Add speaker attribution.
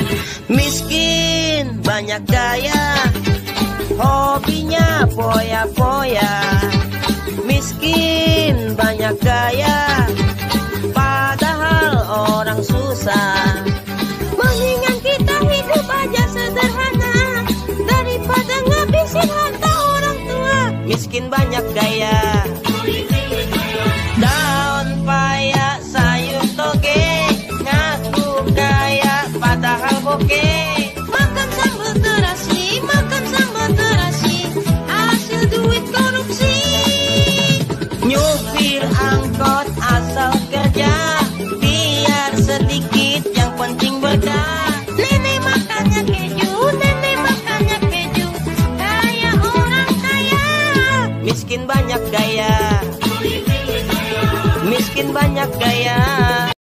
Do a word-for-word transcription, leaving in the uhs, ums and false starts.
Speaker 1: Miskin banyak gaya, hobinya poya-poya. Miskin banyak gaya, padahal orang susah. Mendingan kita hidup aja sederhana daripada ngabisin harta orang tua. Miskin banyak gaya. Daun paya sayur toge, ngaku kaya padahal bokeh. Makan sambal terasi, makan sambal terasi, hasil duit korupsi. Nyupir angkot asal kerja, biar sedikit yang penting berkah. Nenek makannya keju, nenek makannya keju, kayak orang kaya. Miskin banyak gaya, miskin banyak gaya.